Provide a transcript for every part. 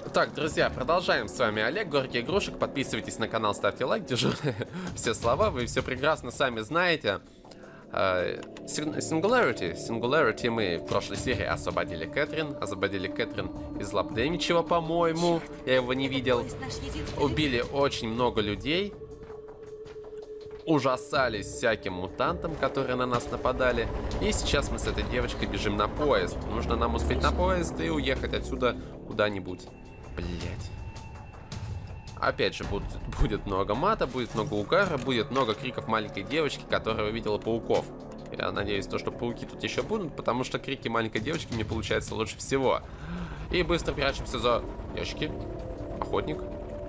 Так, друзья, продолжаем. С вами Олег, Горький Игрушек. Подписывайтесь на канал, ставьте лайк, держу все слова, вы все прекрасно сами знаете. Singularity мы в прошлой серии освободили Кэтрин из лап Дэмичева, по-моему. Я его не видел. Убили очень много людей. Ужасались всяким мутантам, которые на нас нападали. И сейчас мы с этой девочкой бежим на поезд. Нужно нам успеть на поезд и уехать отсюда куда-нибудь. Блять. Опять же, будет много мата, будет много угара, будет много криков маленькой девочки, которая увидела пауков. Я надеюсь, что пауки тут еще будут, потому что крики маленькой девочки мне получаются лучше всего. И быстро прячемся за ящики. Охотник.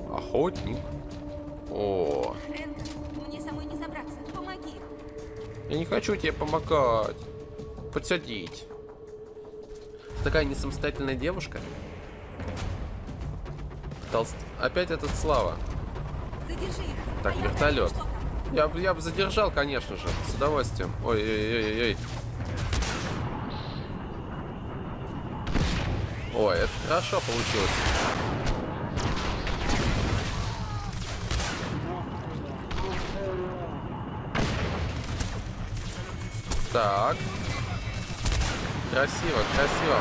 О. Мне самой не забраться. Помоги. Я не хочу тебе помогать. Подсадить. Такая не самостоятельная девушка. Опять этот Слава. Задержи их. Так, вертолет. Я бы задержал, конечно же, с удовольствием. Ой-ой-ой-ой. Ой, это хорошо получилось. Так. Красиво, красиво.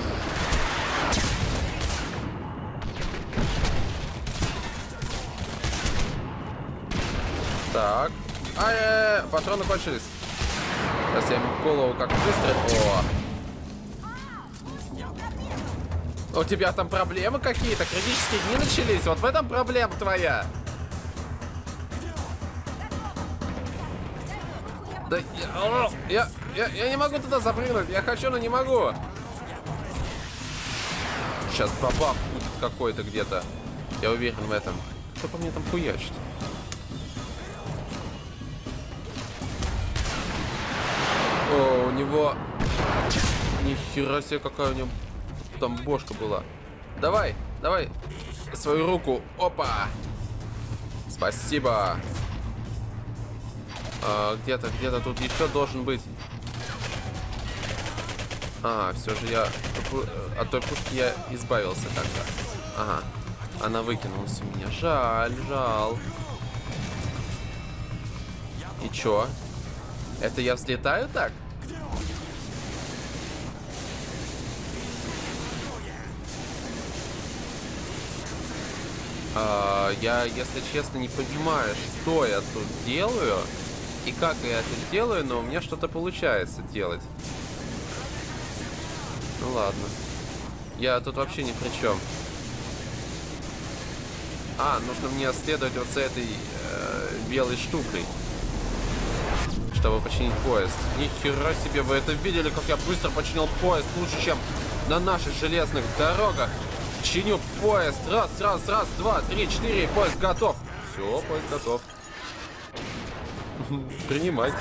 Так. Ай-яй-яй, патроны кончились. Сейчас я ему в голову как выстрел. О! У тебя там проблемы какие-то? Критические дни начались? Вот в этом проблема твоя. Да я не могу туда запрыгнуть. Я хочу, но не могу. Сейчас бабах будет какой-то где-то. Я уверен в этом. Кто по мне там хуячит? О, у него... Нихера себе, какая у него там бошка была. Давай, давай. Свою руку. Опа. Спасибо. Где-то тут еще должен быть. Все же я... От той пушки я избавился как-то. Ага. Она выкинулась у меня. Жаль. И чё? Это я взлетаю так? Я, если честно, не понимаю, что я тут делаю и как я это делаю, но у меня что-то получается делать. Ну ладно. Я тут вообще ни при чем. Нужно мне следовать вот за этой белой штукой, чтобы починить поезд. Нихера себе, вы это видели, как я быстро починил поезд, лучше, чем на наших железных дорогах. Чиню поезд. Раз, два, три, четыре, поезд готов. Все, поезд готов. Принимайте.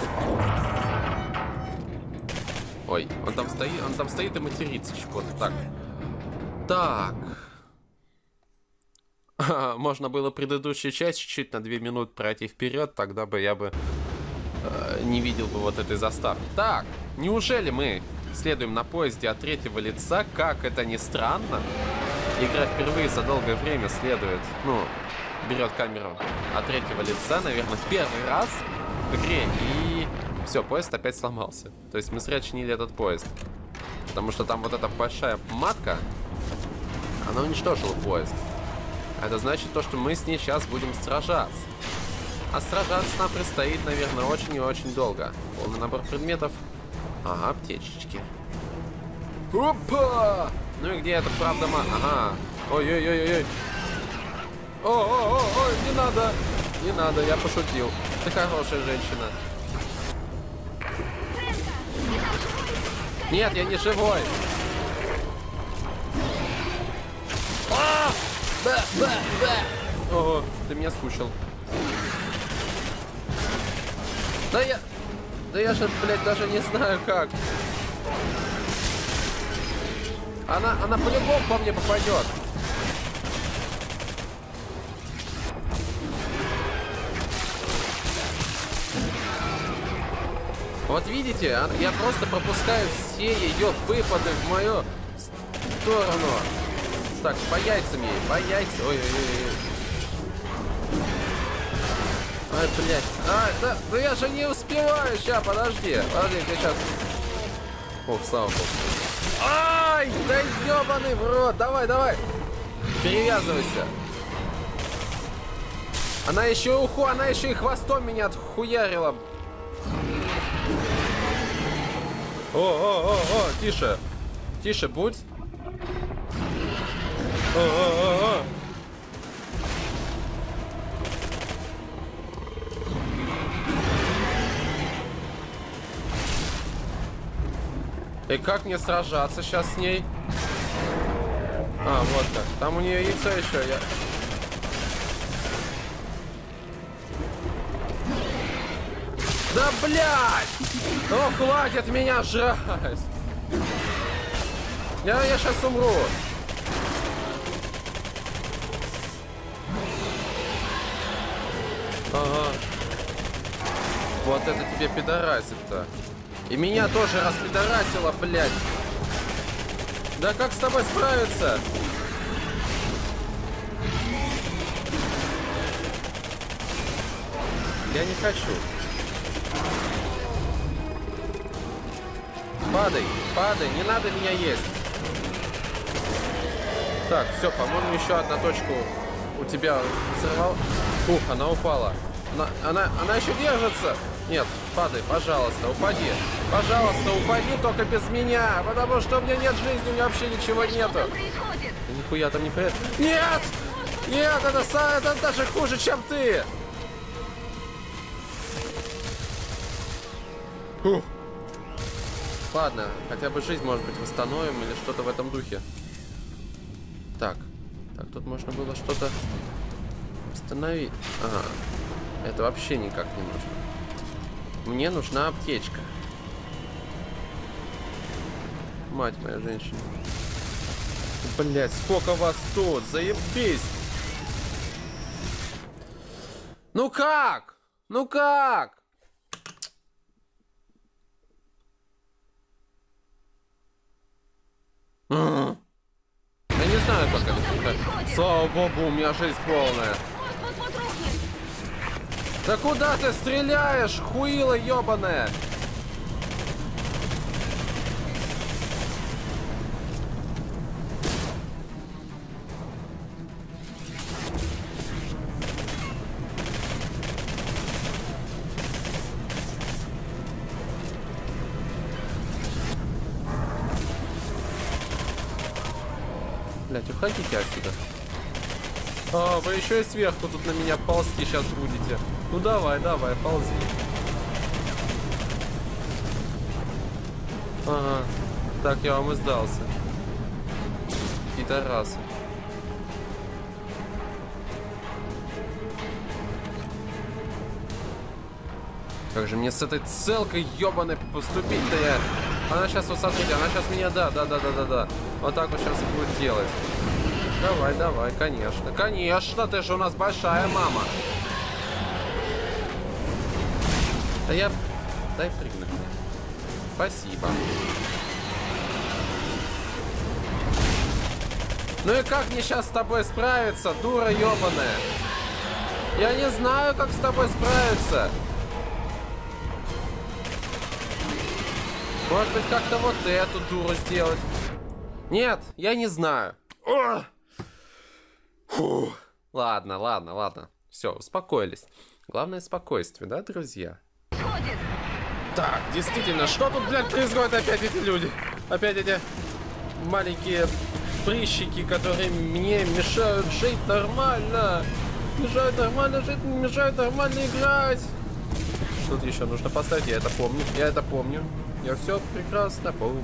Ой, он там стоит и матерится чего-то. Так. Можно было предыдущую часть чуть-чуть на 2 минуты пройти вперед, тогда бы я не видел бы вот этой заставки. Так, неужели мы следуем на поезде от третьего лица? Как это ни странно. Игра впервые за долгое время следует, берет камеру от третьего лица, наверное, в первый раз в игре. И все, поезд опять сломался. То есть мы зря чинили этот поезд. Потому что там вот эта большая матка, она уничтожила поезд. Это значит то, что мы с ней сейчас будем сражаться. А сражаться нам предстоит, наверное, очень и очень долго. Полный набор предметов. Ага, аптечечки. Опа! Ну и где это правда Ага. Ой-ой-ой-ой. Ой, не надо. Не надо, я пошутил. Ты хорошая женщина. Нет, я не живой. Ого, ты меня скучил. Да я же, блядь, даже не знаю как. Она по-любому по мне попадет. Вот видите, я просто пропускаю все ее выпады в мою сторону. Так, по яйцам ей, по яйцам. Ой-ой-ой. Ай, блядь. А, да я же не успеваю. Сейчас, подожди. Подожди, я сейчас... Ох, слава богу. Ай, да ебаный в рот. Давай, давай. Перевязывайся. Она еще и хвостом меня отхуярила. О, тише. Тише будь. О. И как мне сражаться сейчас с ней? А, вот так. Там у нее яйцо еще. Да, блядь! Ну, хватит меня жрать! Я сейчас умру. Ага. Вот это тебе пидорасит-то. И меня тоже распидорасило, блядь. Да как с тобой справиться? Я не хочу. Падай, не надо меня есть. Так, все, по-моему, еще одна точку у тебя взорвала. Ух, она упала. Она еще держится. Нет, падай, пожалуйста, упади. Пожалуйста, упади, только без меня. Потому что у меня нет жизни, у меня вообще ничего нету. Нихуя там не происходит. Нет! Нет, это даже хуже, чем ты. Фух. Ладно, хотя бы жизнь, может быть, восстановим или что-то в этом духе. Так, тут можно было что-то восстановить. Ага, это вообще никак не нужно. Мне нужна аптечка. Мать моя женщина. Блять, сколько вас тут, заебись. Ну как? Ну как? Я не знаю, как это. Слава богу, у меня жизнь полная. Да куда ты стреляешь, хуила ебаная? Блять, уходите отсюда. А, вы еще и сверху тут на меня ползти сейчас будете. Ну давай, ползи. Ага. Так, я вам и сдался. Пидорасы. Как же мне с этой целкой ебаной поступить-то я? Она сейчас, вот смотрите, она сейчас меня, да. Вот так вот сейчас и будет делать. Давай, конечно. Конечно, ты же у нас большая мама. Да я... Дай прыгну. Спасибо. Ну и как мне сейчас с тобой справиться, дура ебаная? Я не знаю, как с тобой справиться. Может быть, как-то вот эту дуру сделать? Нет, я не знаю. Фу. Ладно. Все, успокоились. Главное спокойствие, да, друзья? Так, действительно, что тут, блядь, происходит? Опять эти люди. Опять эти маленькие прыщики, которые мне мешают жить нормально. Мешают нормально жить, мешают нормально играть. Тут еще нужно поставить, я это помню. Я все прекрасно помню.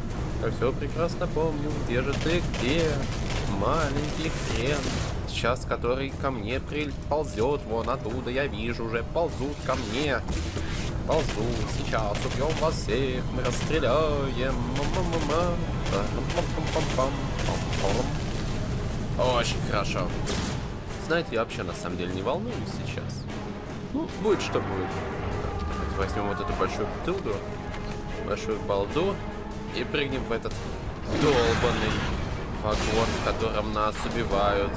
Где же ты, где? Маленький хрен. Сейчас, который ко мне ползет. Вон оттуда, я вижу, уже ползут ко мне. Ползут. Сейчас убьем вас всех. Мы расстреляем. Очень хорошо. Знаете, я вообще на самом деле не волнуюсь сейчас. Ну, будет что будет. Так, возьмем вот эту большую бутылку, большую балду и прыгнем в этот долбанный Вагон, в котором нас убивают.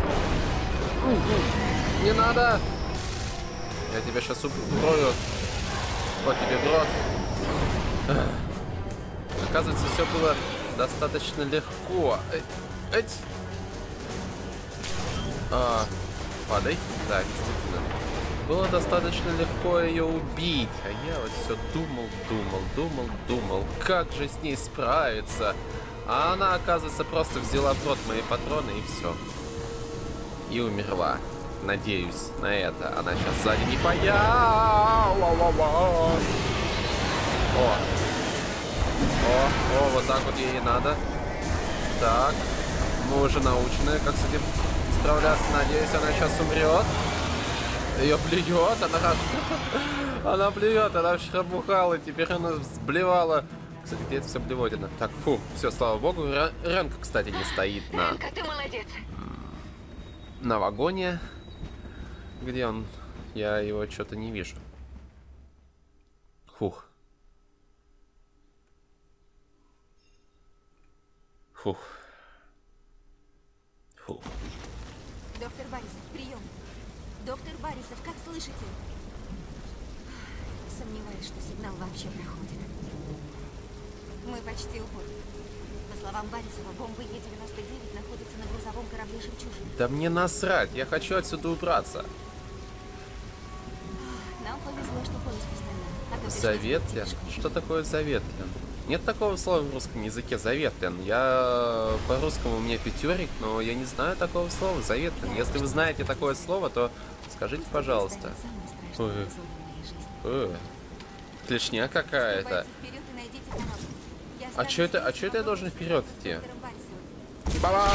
Не надо! Я тебя сейчас уброю. Вот тебе в рот. Оказывается, все было достаточно легко. Падай. Да, действительно. Было достаточно легко ее убить. А я вот все думал. Как же с ней справиться? А она, оказывается, просто взяла в рот мои патроны и все. И умерла. Надеюсь на это. Она сейчас сзади не появится. О, вот так вот ей и надо. Так. Мы уже научены, как с этим справляться. Надеюсь, она сейчас умрет. Ее плюет, она плюет, она вчера бухала, теперь она сблевала. Кстати, где это все блевотина? Так, фу, все, слава богу. Ренка, кстати, не стоит на... Ренка, ты молодец. На вагоне. Где он? Я его что-то не вижу. Фух. Доктор Борисов, прием. Доктор Борисов, как слышите? Сомневаюсь, что сигнал вообще проходит. Мы почти у борта. По словам Борисова, бомба Е-99 находится на грузовом корабле «Жемчужина». Да мне насрать, я хочу отсюда убраться. Нам повезло, что поезд постоял. Заветлен? Что такое заветлен? Нет такого слова в русском языке заветлен. Я по-русскому у меня пятерик, но я не знаю такого слова заветлен. Если вы знаете такое слово, то скажите, пожалуйста. Клешня какая-то. А что это? А что это я должен вперед идти? Баба!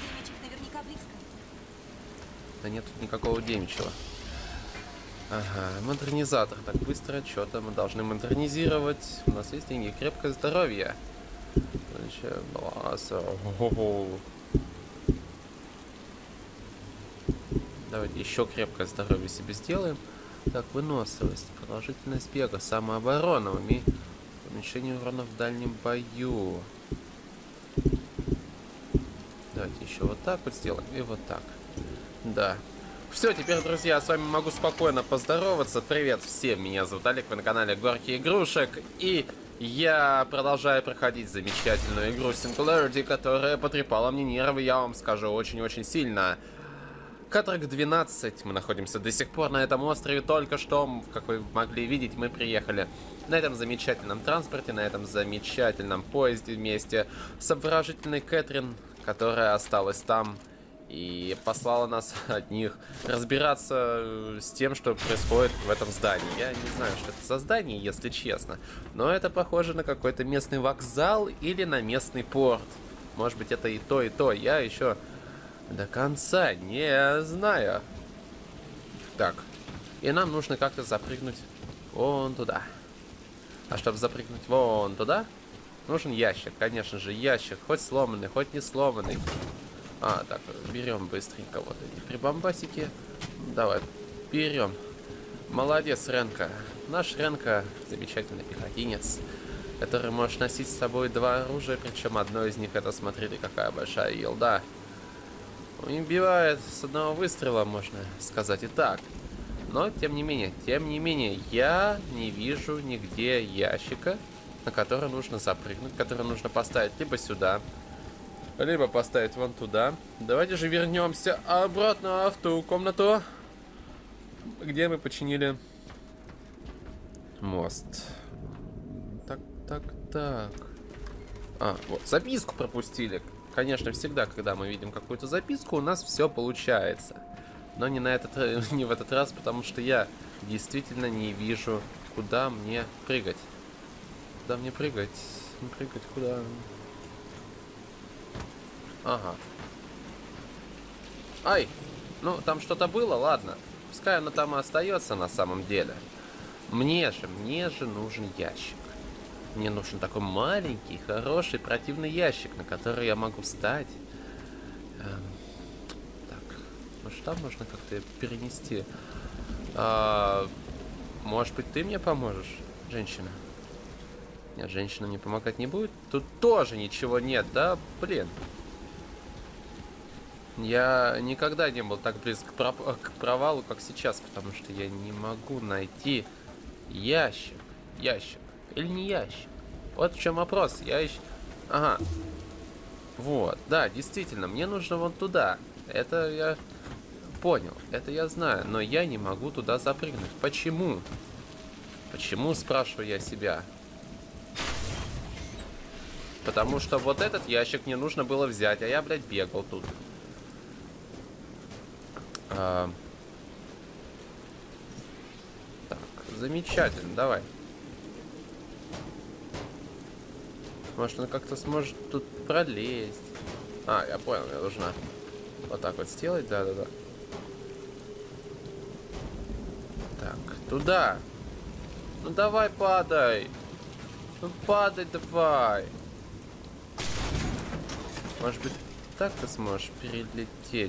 Да нет тут никакого демичева. Ага, модернизатор. Так быстро, что-то мы должны модернизировать. У нас есть деньги, крепкое здоровье. Давайте еще крепкое здоровье себе сделаем. Так, выносливость, продолжительность бега, самооборона, уменьшение урона в дальнем бою. Давайте еще вот так вот сделаем и вот так. Да. Все, теперь, друзья, с вами могу спокойно поздороваться. Привет всем, меня зовут Олег, вы на канале Горки Игрушек. И я продолжаю проходить замечательную игру Singularity, которая потрепала мне нервы, я вам скажу, очень-очень сильно. Катрак 12, мы находимся до сих пор на этом острове, только что, как вы могли видеть, мы приехали на этом замечательном транспорте, на этом замечательном поезде вместе с обворожительной Кэтрин, которая осталась там и послала нас одних разбираться с тем, что происходит в этом здании. Я не знаю, что это за здание, если честно, но это похоже на какой-то местный вокзал или на местный порт. Может быть, это и то, и то. Я еще до конца не знаю. Так, и нам нужно как-то запрыгнуть вон туда. А чтобы запрыгнуть вон туда, нужен ящик. Конечно же, ящик, хоть сломанный, хоть не сломанный. Так, берем быстренько вот эти прибамбасики. Давай, берем. Молодец, Ренка. Наш Ренка замечательный пехотинец, который может носить с собой два оружия, причем одно из них это, смотрите, какая большая елда. Убивает с одного выстрела, можно сказать и так. Но, тем не менее, я не вижу нигде ящика, на который нужно запрыгнуть, который нужно поставить либо сюда, либо поставить вон туда. Давайте же вернемся обратно в ту комнату, где мы починили мост. Так. Вот, записку пропустили. Конечно, всегда, когда мы видим какую-то записку, у нас все получается. Но не в этот раз, потому что я действительно не вижу, куда мне прыгать. Куда мне прыгать? Прыгать куда? Ага. Ай! Ну, там что-то было, ладно. Пускай оно там и остается на самом деле. Мне же нужен ящик. Мне нужен такой маленький, хороший, противный ящик, на который я могу встать. Так, может там можно как-то перенести? Может быть, ты мне поможешь, женщина? Нет, женщина мне помогать не будет. Тут тоже ничего нет, да? Блин. Я никогда не был так близко к провалу, как сейчас, потому что я не могу найти ящик. Ящик. Или не ящик? Вот в чем вопрос. Я ищу... Ага. Вот, да, действительно, мне нужно вон туда. Это я понял, это я знаю, но я не могу туда запрыгнуть. Почему? Почему, спрашиваю я себя? Потому что вот этот ящик мне нужно было взять, а я, блядь, бегал тут. Так, замечательно, давай. Может, он как-то сможет тут пролезть. А, я понял, мне нужно вот так вот сделать, да-да-да. Так, туда. Ну давай падай. Ну падай давай. Может быть, так ты сможешь перелететь?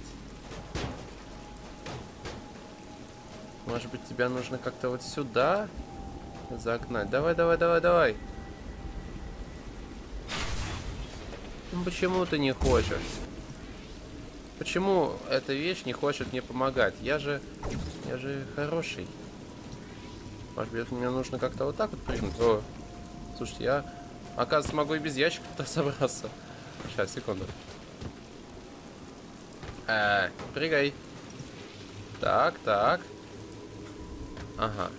Может быть, тебя нужно как-то вот сюда загнать? Давай, давай, давай, давай. Ну почему ты не хочешь? Почему эта вещь не хочет мне помогать? Я же хороший. Может быть, мне нужно как-то вот так вот прыгнуть? О, слушайте, я, оказывается, могу и без ящика туда собраться. Сейчас, секунду. Прыгай. Так, так. Ага.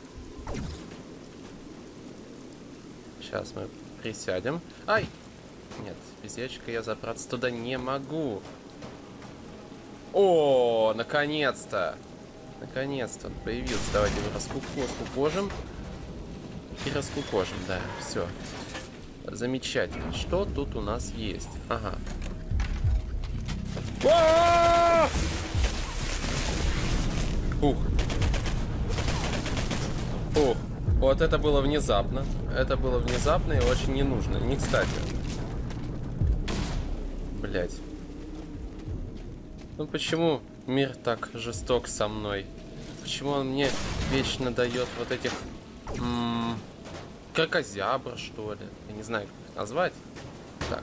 Сейчас мы присядем. Ай! Нет, без ящика я забраться туда не могу. О, наконец-то! Наконец-то он появился. Давайте его раскукожим. И раскукожим, да, все. Замечательно. Что тут у нас есть? Ага. Ух. Ух. Вот это было внезапно. Это было внезапно и очень не нужно. Не кстати. Блять. Ну почему мир так жесток со мной? Почему он мне вечно дает вот этих... кракозябр, что ли? Я не знаю, как их назвать. Так.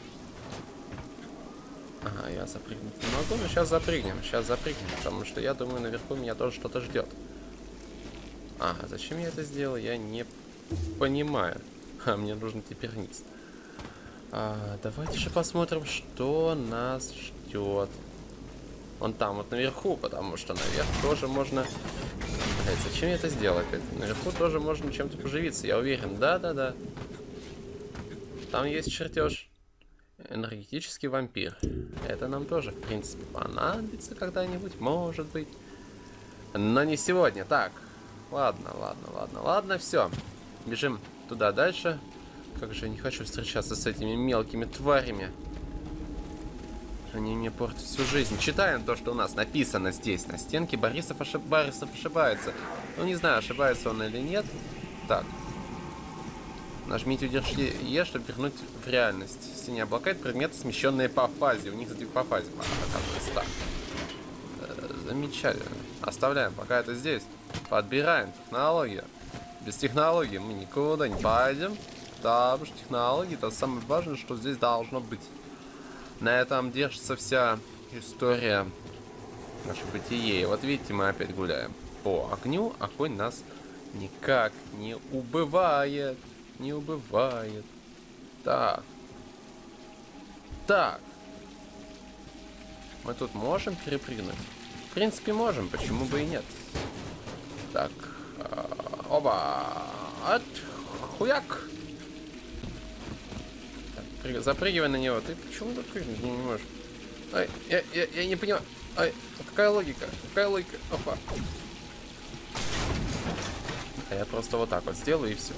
Ага, я запрыгнуть не могу, но сейчас запрыгнем. Сейчас запрыгнем, потому что я думаю, наверху меня тоже что-то ждет. Ага, зачем я это сделал, я не понимаю. А мне нужно теперь вниз. Давайте же посмотрим, что нас ждет. Вон там вот наверху, потому что наверх тоже можно... Блять, зачем я это сделал опять? Наверху тоже можно чем-то поживиться, я уверен. Да-да-да. Там есть чертеж. Энергетический вампир. Это нам тоже, в принципе, понадобится когда-нибудь, может быть. Но не сегодня. Так. Ладно, ладно, ладно, ладно, все. Бежим туда дальше. Как же я не хочу встречаться с этими мелкими тварями. Они мне портят всю жизнь. Читаем то, что у нас написано здесь, на стенке. Борисов ошибается. Ну, не знаю, ошибается он или нет. Так. Нажмите удержите Е, чтобы вернуть в реальность. Синяя блокает предметы, смещенные по фазе. У них сдвиг по фазе. Оказывается, так. Замечательно. Оставляем, пока это здесь. Подбираем технологию. Без технологии мы никуда не пойдем. Потому что технологии это самое важное, что здесь должно быть. На этом держится вся история нашей бытие. Вот видите, мы опять гуляем по огню. Огонь нас никак не убывает. Не убывает. Так. Так. Мы тут можем перепрыгнуть? В принципе, можем. Почему бы и нет? Так. Оба. От. Хуяк. Так, запрыгивай на него. Ты почему запрыгнуть не можешь? Ай, я не понимаю. Ай, какая логика? Какая логика? Опа. А я просто вот так вот сделаю и все.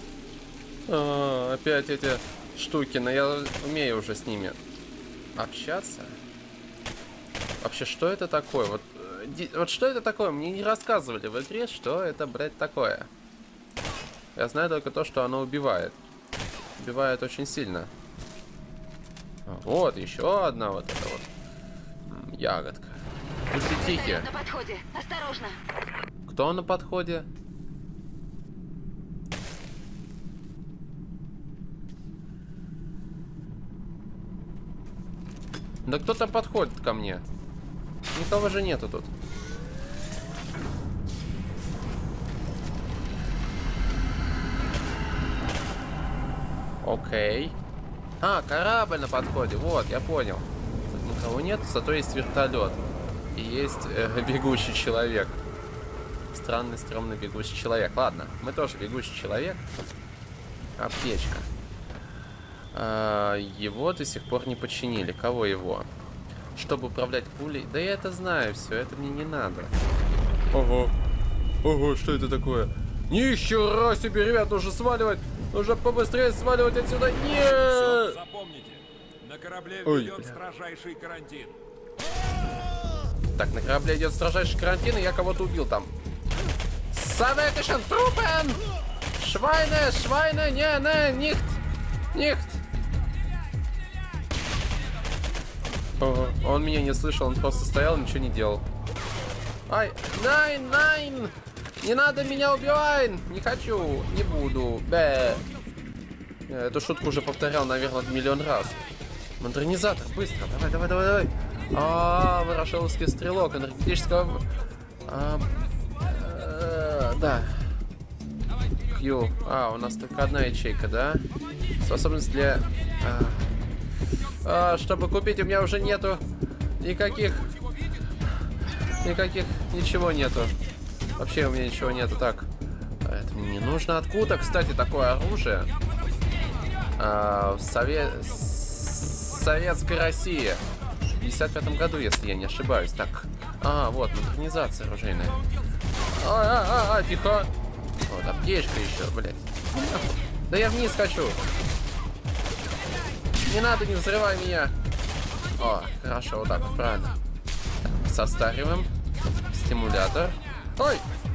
Опять эти штуки, но я умею уже с ними общаться. Вообще, что это такое? Вот что это такое? Мне не рассказывали в игре, что это, блядь, такое. Я знаю только то, что оно убивает. Убивает очень сильно. Вот, еще одна вот эта вот ягодка. Будьте тихие. На подходе. Осторожно. Кто на подходе? Да кто-то подходит ко мне. Никого же нету тут. Окей. А, корабль на подходе. Вот, я понял. Тут никого нет, зато есть вертолет. И есть бегущий человек. Странный, стрёмный бегущий человек. Ладно, мы тоже бегущий человек. Аптечка. Его до сих пор не починили. Кого его? Чтобы управлять пулей. Да я это знаю, все, это мне не надо. Ого. Ого, что это такое? Нихера себе, ребят, нужно сваливать. Нужно побыстрее сваливать отсюда. Нет! Запомните, на корабле ведет строжайший карантин. Так, на корабле идет строжайший карантин, и я кого-то убил там. Савекашен трупен! Швайне, швайне, не, нихт, нихт. Ого, он меня не слышал, он просто стоял и ничего не делал. Ай, найн, найн! Не надо меня убивать! Не хочу, не буду. Бэ. Я эту шутку уже повторял, наверное, миллион раз. Модернизатор, быстро, давай, давай, давай, давай. Ворошиловский стрелок, энергетического... да. Q. У нас только одна ячейка, да? Способность для... чтобы купить, у меня уже нету никаких... Ничего нету. Вообще у меня ничего нету. Так. Это мне не нужно. Откуда, кстати, такое оружие? В Советской России. В 55 году, если я не ошибаюсь. Так. Вот, модернизация оружейная. Тихо. Вот, аптечка еще, блядь. Да я вниз хочу. Не надо, не взрывай меня. Хорошо, вот так вот, правильно. Так, состариваем. Стимулятор. Ой!